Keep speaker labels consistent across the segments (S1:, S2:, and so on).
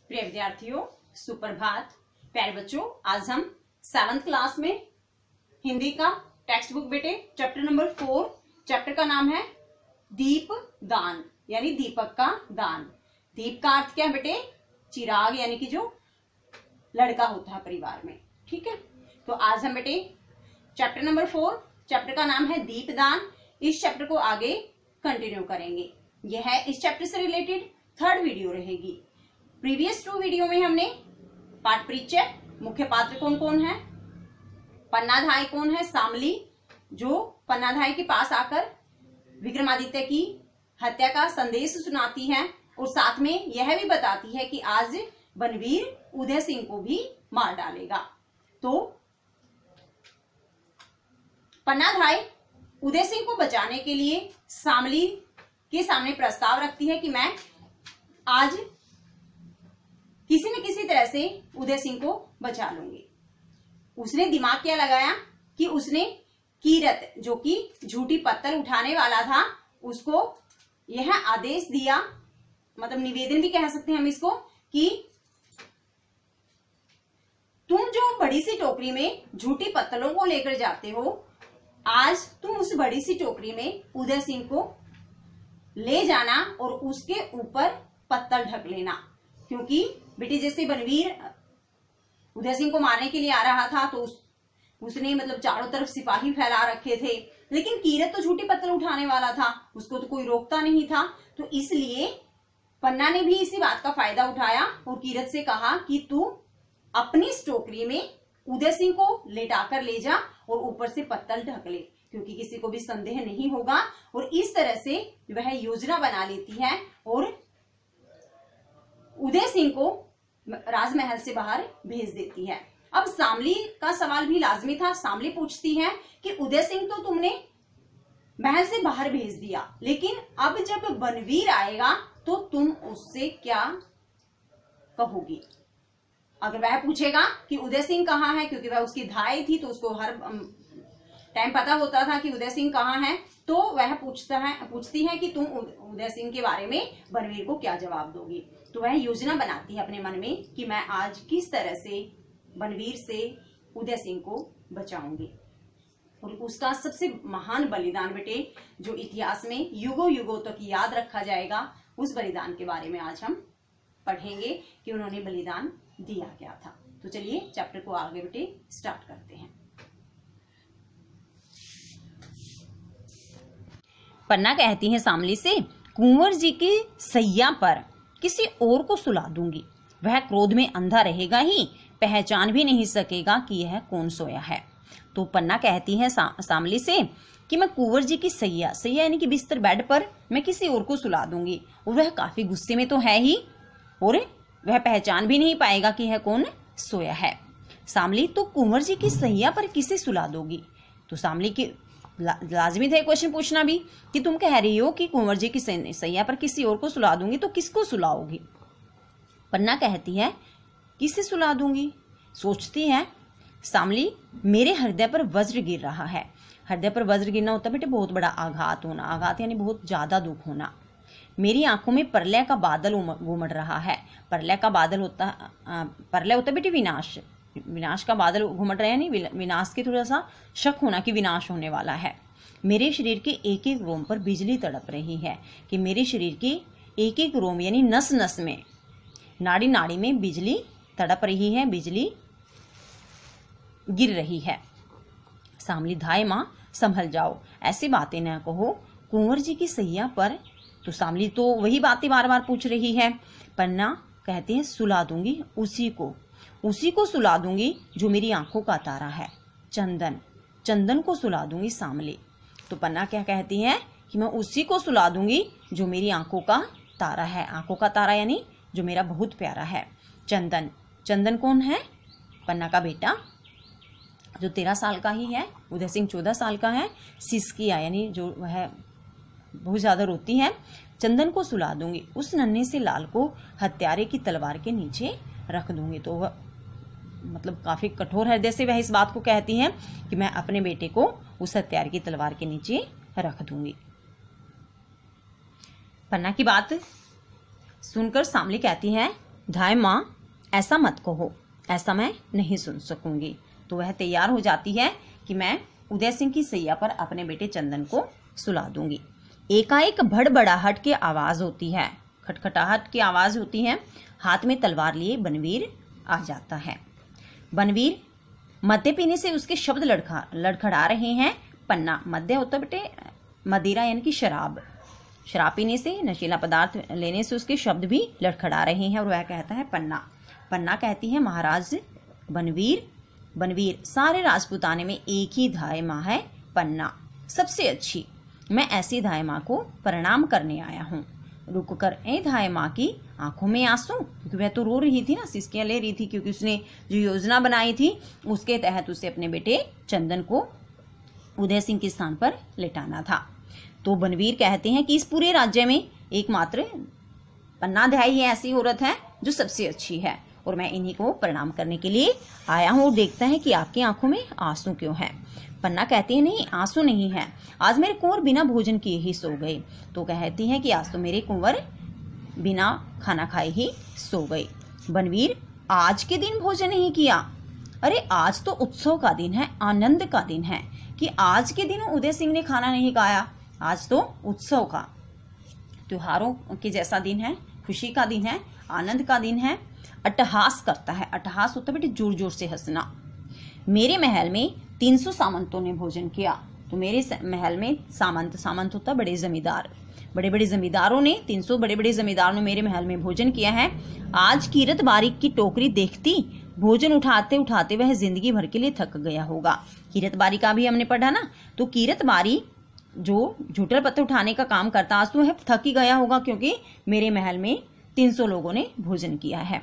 S1: प्रिय विद्यार्थियों, सुप्रभात। प्यारे बच्चों, आज हम 7th क्लास में हिंदी का टेक्स्ट बुक बेटे चैप्टर नंबर 4, चैप्टर का नाम है दीप दान यानी दीपक का दान। दीप का अर्थ क्या है बेटे? चिराग, यानी कि जो लड़का होता है परिवार में। ठीक है, तो आज हम बेटे चैप्टर नंबर 4, चैप्टर का नाम है दीप दान, इस चैप्टर को आगे कंटिन्यू करेंगे। यह है इस चैप्टर से रिलेटेड 3rd वीडियो रहेगी। प्रीवियस 2 वीडियो में हमने पाठ परिचय, मुख्य पात्र कौन कौन है, पन्नाधाय कौन है, शामली जो पन्नाधाय के पास आकर विक्रमादित्य की हत्या का संदेश सुनाती है और साथ में यह भी बताती है कि आज बनवीर उदय सिंह को भी मार डालेगा। तो पन्नाधाय उदय सिंह को बचाने के लिए शामली के सामने प्रस्ताव रखती है कि मैं आज किसी न किसी तरह से उदय सिंह को बचा लूंगी। उसने दिमाग क्या लगाया कि उसने कीरत, जो कि झूठी पत्थर उठाने वाला था, उसको यह आदेश दिया, मतलब निवेदन भी कह सकते हैं हम इसको, कि तुम जो बड़ी सी टोकरी में झूठी पत्तलों को लेकर जाते हो, आज तुम उस बड़ी सी टोकरी में उदय सिंह को ले जाना और उसके ऊपर पत्तल ढक लेना। क्योंकि बेटे जैसे बनवीर उदय सिंह को मारने के लिए आ रहा था तो उसने मतलब चारों तरफ सिपाही फैला रखे थे, लेकिन कीरत तो झूठी पत्तल उठाने वाला था, उसको तो कोई रोकता नहीं था। तो इसलिए पन्ना ने भी इसी बात का फायदा उठाया और कीरत से कहा कि तू अपनी टोकरी में उदय सिंह को लेटाकर ले जा और ऊपर से पत्तल ढक ले, क्योंकि किसी को भी संदेह नहीं होगा। और इस तरह से वह योजना बना लेती है और उदय सिंह को राजमहल से बाहर भेज देती है। अब शामली का सवाल भी लाजमी था। शामली पूछती है कि उदय सिंह तो तुमने महल से बाहर भेज दिया, लेकिन अब जब बनवीर आएगा तो तुम उससे क्या कहोगी? अगर वह पूछेगा कि उदय सिंह कहाँ है, क्योंकि वह उसकी धाई थी तो उसको हर टाइम पता होता था कि उदय सिंह कहाँ है, तो वह पूछती है कि तुम उदय सिंह के बारे में बनवीर को क्या जवाब दोगी। तो वह योजना बनाती है अपने मन में कि मैं आज किस तरह से बनवीर से उदय सिंह को बचाऊंगी। और उसका सबसे महान बलिदान बेटे जो इतिहास में युगों युगों तक याद रखा जाएगा, उस बलिदान के बारे में आज हम पढ़ेंगे कि उन्होंने बलिदान दिया क्या था। तो चलिए चैप्टर को आगे बेटे स्टार्ट करते हैं। पन्ना कहती है शामली से, कुंवर जी की सैया पर किसी और को सुला दूंगी, वह क्रोध में अंधा रहेगा ही, पहचान भी नहीं सकेगा कि यह कौन सोया है। तो पन्ना कहती है शामली से कि मैं कुंवर जी की सैया यानी कि बिस्तर, बेड पर मैं किसी और को सुला दूंगी, और वह काफी गुस्से में तो है ही, और वह पहचान भी नहीं पाएगा कि यह कौन सोया है। शामली, तो कुंवर जी की सैया पर किसे सुला दोगी? तो शामली की लाजमी था क्वेश्चन पूछना भी कि तुम कह रही हो कि कुंवर जी की सैया पर किसी और को सुला दूंगी, तो किसको सुलाओगी? पन्ना कहती है किसे सुला दूंगी? सोचती है शामली, मेरे हृदय पर वज्र गिर रहा है। हृदय पर वज्र गिरना होता है बेटे बहुत बड़ा आघात होना, आघात यानी बहुत ज्यादा दुख होना। मेरी आंखों में प्रलय का बादल घुमड़ रहा है। प्रलय का बादल प्रलय होता है बेटे विनाश, विनाश का बादल घुमड़ रहे हैं, नहीं विनाश की थोड़ा सा शक होना कि विनाश होने वाला है। मेरे शरीर के एक एक रोम पर बिजली तड़प रही है, कि मेरे शरीर के एक एक रोम यानी नस नस में, नाड़ी नाड़ी में बिजली तड़प रही है, बिजली गिर रही है। शामली, धाय माँ संभल जाओ, ऐसी बातें न कहो, कुंवर जी की सैया पर। तो शामली तो वही बातें बार बार पूछ रही है। पन्ना कहते हैं सुला दूंगी उसी को सुला दूंगी जो मेरी आंखों का तारा है, चंदन को सुला दूंगी शामली। तो पन्ना क्या कहती है कि मैं उसी को सुला दूंगी जो मेरी आंखों का तारा है। आंखों का तारा यानी जो मेरा बहुत प्यारा है, चंदन कौन है? पन्ना का बेटा जो 13 साल का ही है, उदय सिंह 14 साल का है। सिसकिया यानी जो वह बहुत ज्यादा रोती है। चंदन को सुला दूंगी, उस नन्हे से लाल को हत्यारे की तलवार के नीचे रख दूंगी। तो वह मतलब काफी कठोर हृदय से वह इस बात को कहती है कि मैं अपने बेटे को उस हत्यारे की तलवार के नीचे रख दूंगी। पन्ना की बात सुनकर शामली कहती है धाय माँ ऐसा मत कहो, ऐसा मैं नहीं सुन सकूंगी। तो वह तैयार हो जाती है कि मैं उदय सिंह की सैया पर अपने बेटे चंदन को सुला दूंगी। एकाएक भड़बड़ाहट की आवाज होती है, खटखटाहट की आवाज होती है। हाथ में तलवार लिए बनवीर आ जाता है। बनवीर मद्य पीने से उसके शब्द लड़खड़ा रहे हैं। पन्ना, मद्य होता बेटे मदिरा यानी कि शराब पीने से, नशीला पदार्थ लेने से उसके शब्द भी लड़खड़ा रहे हैं। और वह कहता है पन्ना कहती है महाराज बनवीर सारे राजपूताने में एक ही धाय माँ है, पन्ना सबसे अच्छी। मैं ऐसी धाय माँ को प्रणाम करने आया हूँ। रुक कर ए धाय माँ की आंखों में आंसू, क्योंकि वह तो रो रही थी ना, सिसकियां ले रही थी, क्योंकि उसने जो योजना बनाई थी उसके तहत उसे अपने बेटे चंदन को उदय सिंह के स्थान पर लेटाना था। तो बनवीर कहते हैं कि इस पूरे राज्य में एकमात्र पन्ना धाई ही ऐसी औरत है जो सबसे अच्छी है, और मैं इन्हीं को प्रणाम करने के लिए आया हूँ। और देखता है कि आपकी आंखों में आंसू क्यों है। पन्ना कहती है नहीं, आंसू नहीं है, आज मेरे कुंवर बिना भोजन किए ही सो गए। तो कहती है कि आज तो मेरे कुंवर बिना खाना खाए ही सो गए। बनवीर, आज के दिन भोजन नहीं किया? अरे आज तो उत्सव का दिन है, आनंद का दिन है, कि आज के दिन उदय सिंह ने खाना नहीं खाया। आज तो उत्सव का, त्योहारों के जैसा दिन है, खुशी का दिन है, आनंद का दिन है। अट्टहास करता है, अट्टहास होता है बेटे जोर जोर से हंसना। मेरे महल में 300 सामंतों ने भोजन किया। तो मेरे महल में सामंत होता बड़े जमींदार, बड़े बड़े जमींदारों ने 300 बड़े बड़े जमींदारों ने मेरे महल में भोजन किया है। आज कीरत बारी की टोकरी देखती, भोजन उठाते उठाते वह जिंदगी भर के लिए थक गया होगा। कीरत बारी का भी हमने पढ़ा ना, तो कीरत बारी जो झूठल पत्ते उठाने का काम करता, आज तो वह थक ही गया होगा, क्योंकि मेरे महल में 300 लोगों ने भोजन किया है।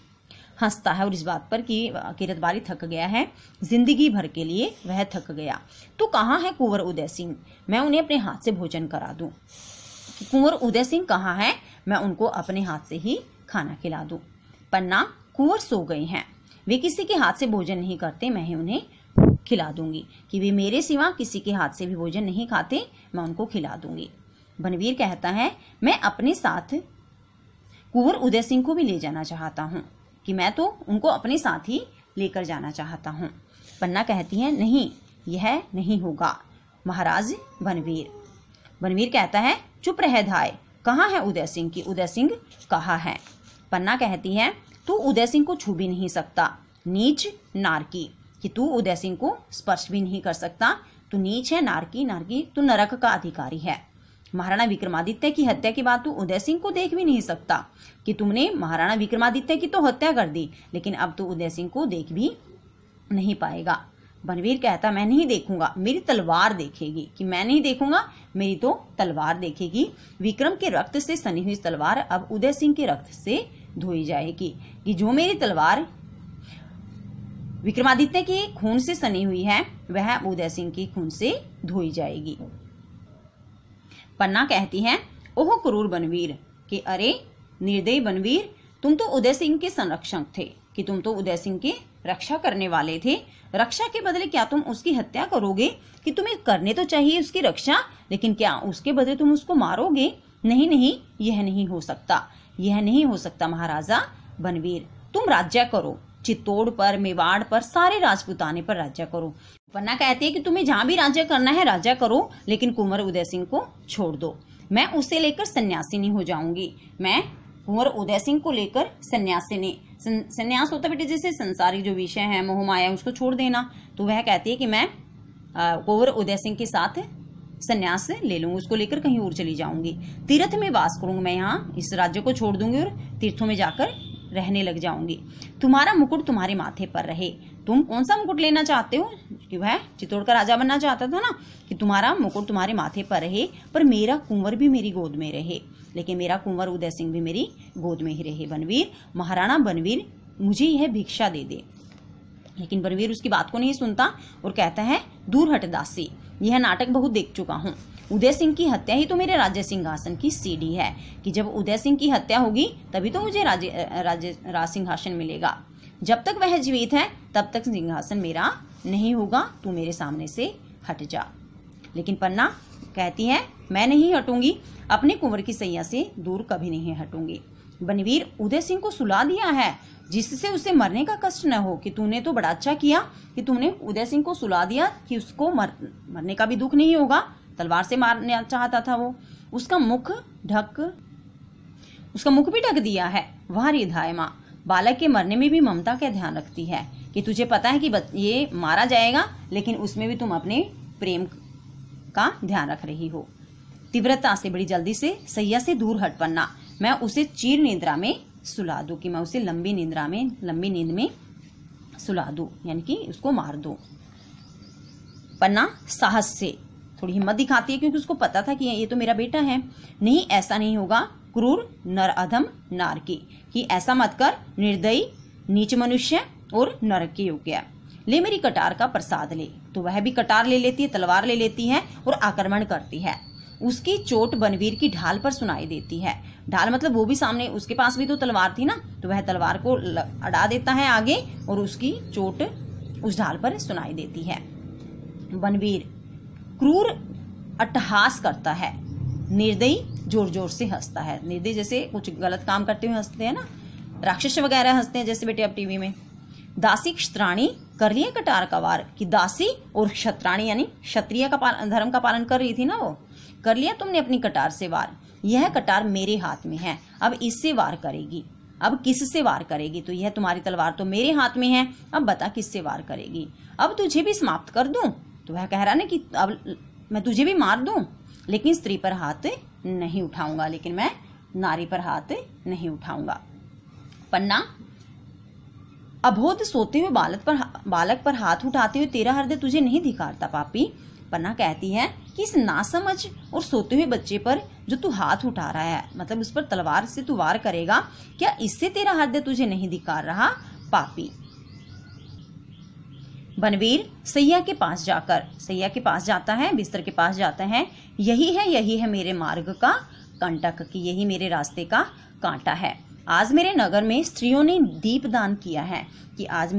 S1: हंसता है और इस बात पर कि कीरत बारी थक गया है, जिंदगी भर के लिए वह थक गया। तो कहाँ है कुंवर उदय सिंह? मैं उन्हें अपने हाथ से भोजन करा दूं। कुंवर उदय सिंह कहाँ है? मैं उनको अपने हाथ से ही खाना खिला दूं। पन्ना, कुंवर सो गए हैं, वे किसी के हाथ से भोजन नहीं करते, मैं ही उन्हें खिला दूंगी। कि वे मेरे सिवा किसी के हाथ से भी भोजन नहीं खाते, मैं उनको खिला दूंगी। बनवीर कहता है मैं अपने साथ कुंवर उदय सिंह को भी ले जाना चाहता हूँ, कि मैं तो उनको अपने साथ ही लेकर जाना चाहता हूँ। पन्ना कहती है नहीं, यह नहीं होगा महाराज बनवीर। बनवीर कहता है चुप रह धाय, कहाँ है उदय सिंह? की उदय सिंह कहाँ है? पन्ना कहती है तू उदय सिंह को छू भी नहीं सकता, नीच नारकी, कि तू उदय सिंह को स्पर्श भी नहीं कर सकता, तू नीच है, नारकी, तू नरक का अधिकारी है। महाराणा विक्रमादित्य की हत्या के बाद तू उदय सिंह को देख भी नहीं सकता, कि तुमने महाराणा विक्रमादित्य की तो हत्या कर दी, लेकिन अब तू उदय सिंह को देख भी नहीं पाएगा। बनवीर कहता मैं नहीं देखूंगा, मेरी तलवार देखेगी। कि मैं नहीं देखूंगा, मेरी तो तलवार देखेगी। विक्रम के रक्त से सनी हुई तलवार अब उदय सिंह के रक्त से धोई जाएगी, कि जो मेरी तलवार विक्रमादित्य के खून से सनी हुई है वह उदय सिंह के खून से धोई जाएगी। पन्ना कहती है ओह क्रूर बनवीर, कि अरे निर्दयी बनवीर, तुम तो उदय सिंह के संरक्षक थे, कि तुम तो उदय सिंह की रक्षा करने वाले थे। रक्षा के बदले क्या तुम उसकी हत्या करोगे? कि तुम्हें करने तो चाहिए उसकी रक्षा, लेकिन क्या उसके बदले तुम उसको मारोगे? नहीं नहीं, यह नहीं हो सकता, यह नहीं हो सकता महाराजा बनवीर। तुम राज्य करो, चित्तौड़ पर, मेवाड़ पर, सारे राजपूताने पर राज्य करो। पन्ना कहती है कि तुम्हें जहां भी राज्य करना है राज्य करो, लेकिन कुंवर उदय सिंह को छोड़ दो। मैं उसे लेकर सन्यासिनी हो जाऊंगी। मैं कुंवर उदय सिंह को लेकर सन्यासिनी, सन्यास होता बेटे जैसे संसारिक जो विषय है, मोह माया, उसको छोड़ देना। तो वह कहती है कि मैं कुंवर उदय सिंह के साथ सन्यास ले लूंगी, उसको लेकर कहीं और चली जाऊंगी। तीर्थ में वास करूंगी, मैं यहाँ इस राज्य को छोड़ दूंगी और तीर्थों में जाकर रहने लग जाऊंगी। तुम्हारा मुकुट तुम्हारे माथे पर रहे। तुम कौन सा मुकुट लेना चाहते हो? कि वह चित्तौड़ का राजा बनना चाहता था ना, कि तुम्हारा मुकुट तुम्हारे माथे पर रहे, पर मेरा कुंवर भी मेरी गोद में रहे, लेकिन मेरा कुंवर उदय सिंह भी मेरी गोद में ही रहे। बनवीर, महाराणा बनवीर, मुझे यह भिक्षा दे दे। लेकिन बनवीर उसकी बात को नहीं सुनता और कहता है दूर हट दासी, यह नाटक बहुत देख चुका हूँ। उदय सिंह की हत्या ही तो मेरे राज्य सिंहासन की सीढ़ी है, कि जब उदय सिंह की हत्या होगी तभी तो मुझे राज सिंहासन मिलेगा। जब तक वह जीवित है तब तक सिंहासन मेरा नहीं होगा, तू मेरे सामने से हट जा। लेकिन पन्ना कहती है मैं नहीं हटूंगी, अपने कुंवर की सैया से दूर कभी नहीं हटूंगी। बनवीर उदय सिंह को सुला दिया है, जिससे उसे मरने का कष्ट न हो। कि तूने तो बड़ा अच्छा किया कि तुमने उदय सिंह को सुला दिया कि उसको मरने का भी दुख नहीं होगा। तलवार से मारना चाहता था वो। उसका मुख भी ढक दिया है। वह रिधाय माँ बालक के मरने में भी ममता का ध्यान रखती है कि तुझे पता है कि ये मारा जाएगा, लेकिन उसमें भी तुम अपने प्रेम का ध्यान रख रही हो। तीव्रता से बड़ी जल्दी से सैया से दूर हट पन्ना, मैं उसे चीर निद्रा में सुला दूं, कि मैं उसे लंबी नींद में सुला दूं, यानी कि उसको मार दूं। पन्ना साहस से थोड़ी हिम्मत दिखाती है, क्योंकि उसको पता था कि ये तो मेरा बेटा है। नहीं, ऐसा नहीं होगा क्रूर नर अधम नार की, कि ऐसा मत कर निर्दयी नीच मनुष्य और नरक के योग्य। ले मेरी कटार का प्रसाद ले। तो वह भी कटार ले लेती है, तलवार ले लेती है और आक्रमण करती है। उसकी चोट बनवीर की ढाल पर सुनाई देती है। ढाल मतलब वो भी सामने, उसके पास भी तो तलवार थी ना, तो वह तलवार को अड़ा देता है आगे और उसकी चोट उस ढाल पर सुनाई देती है। बनवीर क्रूर अट्टहास करता है, निर्दयी जोर जोर से हंसता है। निर्दयी जैसे कुछ गलत काम करते हुए हंसते हैं ना, राक्षस वगैरह हंसते हैं जैसे बेटे अब टीवी में। दासी क्षत्राणी कर लिए कटार का वार, कि दासी और क्षत्राणी यानी क्षत्रिय का धर्म का पालन कर रही थी ना, वो कर लिया तुमने अपनी कटार से वार। यह कटार मेरे हाथ में है, अब इससे वार करेगी। अब किससे वार करेगी? तो यह तुम्हारी तलवार तो मेरे हाथ में है, अब बता किससे वार करेगी। अब तुझे भी समाप्त कर दूं। तो वह कह रहा ना कि अब मैं तुझे भी मार दूं, लेकिन स्त्री पर हाथ नहीं उठाऊंगा, लेकिन मैं नारी पर हाथ नहीं उठाऊंगा। पन्ना अबोध सोते हुए बालक पर हाथ उठाते हुए तेरा हृदय तुझे नहीं धिकारता पापी। पन्ना कहती है कि इस नासमझ और सोते हुए बच्चे पर जो तू हाथ उठा रहा है, मतलब उस पर तलवार से तू वार करेगा, क्या इससे तेरा हृदय तुझे नहीं धिकार रहा पापी। बनवीर सैया के पास जाता है, बिस्तर के पास जाता है। यही है मेरे मार्ग का कंटक, की यही मेरे रास्ते का कांटा है। आज मेरे नगर में स्त्रियों ने दीप दान किया है, कि आज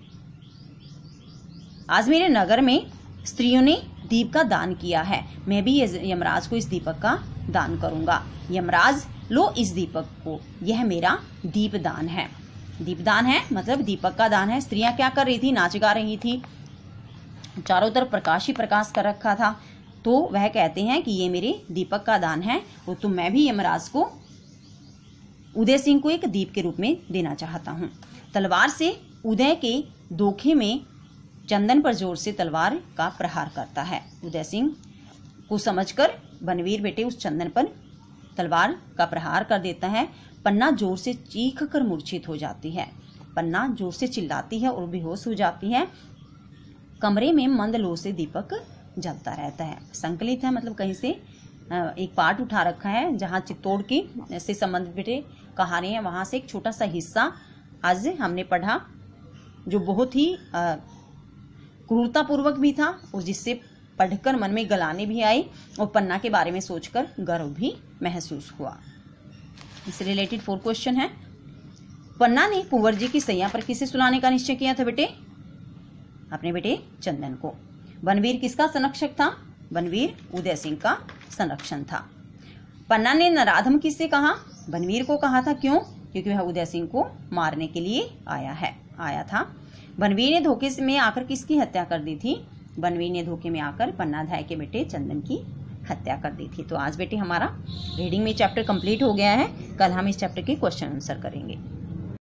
S1: मेरे नगर में स्त्रियों ने दीप का दान किया है। मैं भी यमराज को इस दीपक का दान करूंगा। यमराज लो इस दीपक को, यह मेरा दीपदान है। दीपदान है मतलब दीपक का दान है। स्त्रियां क्या कर रही थी? नाच गा रही थी, चारों तरफ प्रकाश ही प्रकाश कर रखा था। तो वह कहते हैं कि ये मेरे दीपक का दान है, और तो मैं भी यमराज को, उदय सिंह को एक दीप के रूप में देना चाहता हूँ। तलवार से उदय के दोखे में चंदन पर जोर से तलवार का प्रहार करता है। उदय सिंह को समझकर बनवीर बेटे उस चंदन पर तलवार का प्रहार कर देता है। पन्ना जोर से चीख कर मूर्छित हो जाती है। पन्ना जोर से चिल्लाती है और बेहोश हो जाती है। कमरे में मंद लो से दीपक जलता रहता है। संकलित है मतलब कहीं से एक पार्ट उठा रखा है, जहाँ चित्तौड़ की से संबंधित बेटे कहानी है, वहां से एक छोटा सा हिस्सा आज हमने पढ़ा, जो बहुत ही क्रूरतापूर्वक भी था और जिससे पढ़कर मन में गलाने भी आई और पन्ना के बारे में सोचकर गर्व भी महसूस हुआ। इससे रिलेटेड 4 क्वेश्चन है। पन्ना ने कुंवर जी की सैया पर किसे सुलाने का निश्चय किया था बेटे? अपने बेटे चंदन को। बनवीर किसका संरक्षक था? बनवीर उदय सिंह का संरक्षण था। पन्ना ने नराधम किससे कहा? बनवीर को कहा था। क्यों? क्योंकि वह उदय सिंह को मारने के लिए आया था। बनवीर ने धोखे में आकर किसकी हत्या कर दी थी? बनवीर ने धोखे में आकर पन्नाधाय के बेटे चंदन की हत्या कर दी थी। तो आज बेटे हमारा रीडिंग में चैप्टर कंप्लीट हो गया है। कल हम इस चैप्टर के क्वेश्चन आंसर करेंगे।